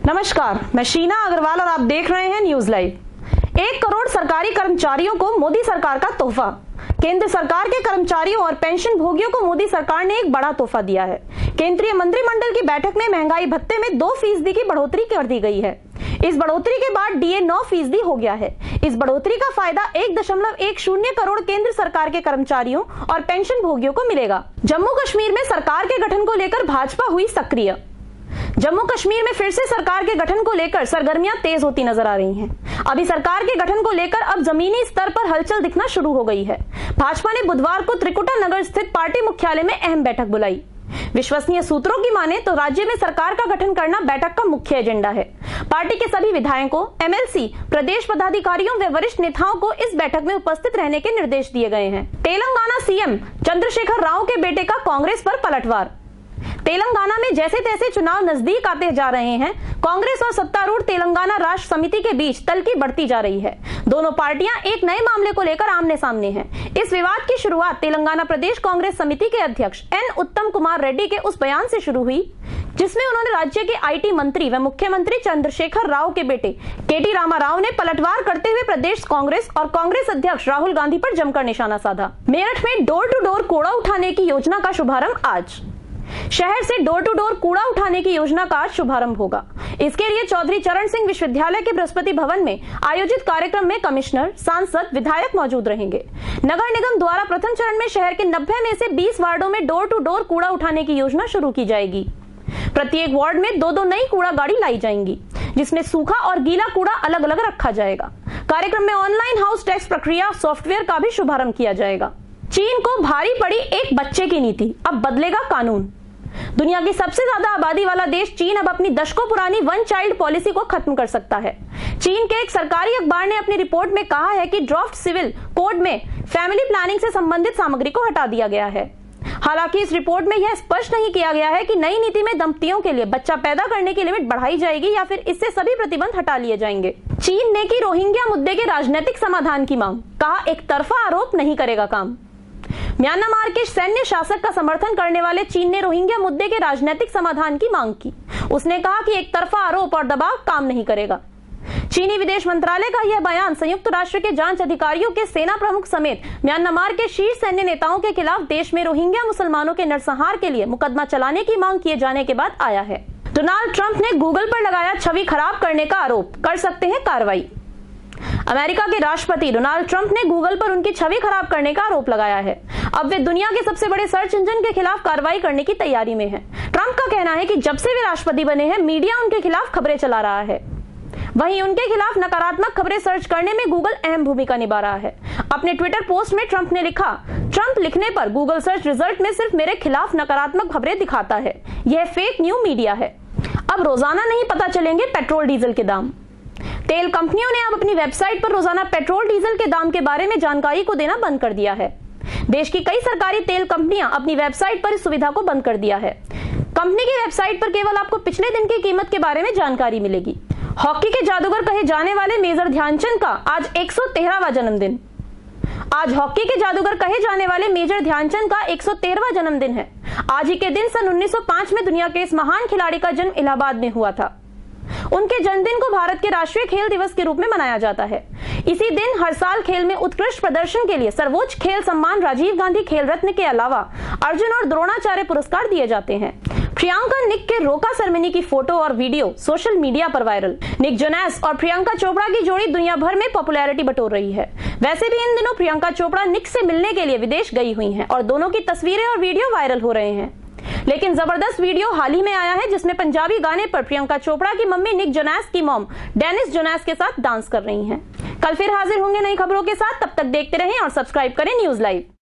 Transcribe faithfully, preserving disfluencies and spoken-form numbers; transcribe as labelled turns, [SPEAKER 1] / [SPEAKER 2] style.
[SPEAKER 1] नमस्कार, मैं शीना अग्रवाल और आप देख रहे हैं न्यूज लाइव। एक करोड़ सरकारी कर्मचारियों को मोदी सरकार का तोहफा। केंद्र सरकार के कर्मचारियों और पेंशन भोगियों को मोदी सरकार ने एक बड़ा तोहफा दिया है। केंद्रीय मंत्रिमंडल की बैठक में महंगाई भत्ते में दो फीसदी की बढ़ोतरी कर दी गई है। इस बढ़ोतरी के बाद डीए नौ फीसदी हो गया है। इस बढ़ोतरी का फायदा एक दशमलव एक शून्य करोड़ केंद्र सरकार के कर्मचारियों और पेंशन भोगियों को मिलेगा। जम्मू कश्मीर में सरकार के गठन को लेकर भाजपा हुई सक्रिय। जम्मू कश्मीर में फिर से सरकार के गठन को लेकर सरगर्मियां तेज होती नजर आ रही हैं। अभी सरकार के गठन को लेकर अब जमीनी स्तर पर हलचल दिखना शुरू हो गई है। भाजपा ने बुधवार को त्रिकुटा नगर स्थित पार्टी मुख्यालय में अहम बैठक बुलाई। विश्वसनीय सूत्रों की माने तो राज्य में सरकार का गठन करना बैठक का मुख्य एजेंडा है। पार्टी के सभी विधायकों, एमएलसी, प्रदेश पदाधिकारियों व वरिष्ठ नेताओं को इस बैठक में उपस्थित रहने के निर्देश दिए गए हैं। तेलंगाना सीएम चंद्रशेखर राव के बेटे का कांग्रेस पर पलटवार। तेलंगाना में जैसे तैसे चुनाव नजदीक आते जा रहे हैं, कांग्रेस और सत्तारूढ़ तेलंगाना राष्ट्र समिति के बीच तल्खी बढ़ती जा रही है। दोनों पार्टियां एक नए मामले को लेकर आमने सामने हैं। इस विवाद की शुरुआत तेलंगाना प्रदेश कांग्रेस समिति के अध्यक्ष एन उत्तम कुमार रेड्डी के उस बयान से शुरू हुई, जिसमें उन्होंने राज्य के आईटी मंत्री व मुख्यमंत्री चंद्रशेखर राव के बेटे केटी रामाराव ने पलटवार करते हुए प्रदेश कांग्रेस और कांग्रेस अध्यक्ष राहुल गांधी पर जमकर निशाना साधा। मेरठ में डोर टू डोर कूड़ा उठाने की योजना का शुभारंभ आज। शहर से डोर टू डोर कूड़ा उठाने की योजना का आज शुभारंभ होगा। इसके लिए चौधरी चरण सिंह विश्वविद्यालय के बृहस्पति भवन में आयोजित कार्यक्रम में कमिश्नर, सांसद, विधायक मौजूद रहेंगे। नगर निगम द्वारा प्रथम चरण में शहर के नब्बे में से बीस वार्डों में डोर टू डोर कूड़ा उठाने की योजना शुरू की जाएगी। प्रत्येक वार्ड में दो दो नई कूड़ा गाड़ी लाई जाएंगी, जिसमें सूखा और गीला कूड़ा अलग अलग रखा जाएगा। कार्यक्रम में ऑनलाइन हाउस टैक्स प्रक्रिया सॉफ्टवेयर का भी शुभारंभ किया जाएगा। चीन को भारी पड़ी एक बच्चे की नीति, अब बदलेगा कानून। दुनिया की सबसे ज्यादा आबादी वाला देश चीन अब अपनी दशकों पुरानी वन चाइल्ड पॉलिसी को खत्म कर सकता है। चीन के एक सरकारी अखबार ने अपनी रिपोर्ट में कहा है कि ड्राफ्ट सिविल कोड में फैमिली प्लानिंग से संबंधित सामग्री को हटा दिया गया है। हालांकि इस रिपोर्ट में यह स्पष्ट नहीं किया गया है कि नई नीति में दंपतियों के लिए बच्चा पैदा करने की लिमिट बढ़ाई जाएगी या फिर इससे सभी प्रतिबंध हटा लिए जाएंगे। चीन ने की रोहिंग्या मुद्दे के राजनीतिक समाधान की मांग, कहा एक तरफा आरोप नहीं करेगा काम। म्यांमार के सैन्य शासक का समर्थन करने वाले चीन ने रोहिंग्या मुद्दे के राजनीतिक समाधान की मांग की। उसने कहा कि एक तरफा आरोप और दबाव काम नहीं करेगा। चीनी विदेश मंत्रालय का यह बयान संयुक्त राष्ट्र के जांच अधिकारियों के सेना प्रमुख समेत म्यांमार के शीर्ष सैन्य नेताओं के खिलाफ देश में रोहिंग्या मुसलमानों के नरसंहार के लिए मुकदमा चलाने की मांग किए जाने के बाद आया है। डोनाल्ड ट्रंप ने गूगल पर लगाया छवि खराब करने का आरोप, कर सकते हैं कार्रवाई। अमेरिका के राष्ट्रपति डोनाल्ड ट्रंप ने गूगल पर उनकी छवि खराब करने का आरोप लगाया है। अब वे दुनिया के सबसे बड़े सर्च इंजन के खिलाफ कार्रवाई करने की तैयारी में हैं। ट्रंप का कहना है कि जब से वे राष्ट्रपति बने हैं, मीडिया उनके खिलाफ खबरें चला रहा है। वहीं उनके खिलाफ नकारात्मक खबरें सर्च करने में गूगल अहम भूमिका निभा रहा है। अपने ट्विटर पोस्ट में ट्रंप ने लिखा, ट्रंप लिखने पर गूगल सर्च रिजल्ट में सिर्फ मेरे खिलाफ नकारात्मक खबरें दिखाता है। यह फेक न्यूज मीडिया है। अब रोजाना नहीं पता चलेंगे पेट्रोल डीजल के दाम। तेल कंपनियों ने अब अपनी वेबसाइट पर रोजाना पेट्रोल डीजल के दाम के बारे में जानकारी को देना बंद कर दिया है। देश की कई सरकारी तेल कंपनियां अपनी वेबसाइट पर इस सुविधा को बंद कर दिया है। कंपनी की वेबसाइट पर केवल आपको पिछले दिन की कीमत के बारे में जानकारी मिलेगी। हॉकी के जादूगर कहे जाने वाले मेजर ध्यानचंद का आज एक सौ तेरहवां जन्मदिन। आज हॉकी के जादूगर कहे जाने वाले मेजर ध्यानचंद का एक सौ तेरहवां जन्मदिन है। आज ही के दिन सन उन्नीस सौ पांच में दुनिया के इस महान खिलाड़ी का जन्म इलाहाबाद में हुआ था। उनके जन्मदिन को भारत के राष्ट्रीय खेल दिवस के रूप में मनाया जाता है। इसी दिन हर साल खेल में उत्कृष्ट प्रदर्शन के लिए सर्वोच्च खेल सम्मान राजीव गांधी खेल रत्न के अलावा अर्जुन और द्रोणाचार्य पुरस्कार दिए जाते हैं। प्रियंका निक के रोका सेरेमनी की फोटो और वीडियो सोशल मीडिया पर वायरल। निक जोनास और प्रियंका चोपड़ा की जोड़ी दुनिया भर में पॉपुलैरिटी बटोर रही है। वैसे भी इन दिनों प्रियंका चोपड़ा निक से मिलने के लिए विदेश गई हुई हैं और दोनों की तस्वीरें और वीडियो वायरल हो रहे हैं। लेकिन जबरदस्त वीडियो हाल ही में आया है, जिसमें पंजाबी गाने पर प्रियंका चोपड़ा की मम्मी निक जोनास की मॉम डेनिस जोनास के साथ डांस कर रही हैं। कल फिर हाजिर होंगे नई खबरों के साथ। तब तक देखते रहें और सब्सक्राइब करें न्यूज लाइव।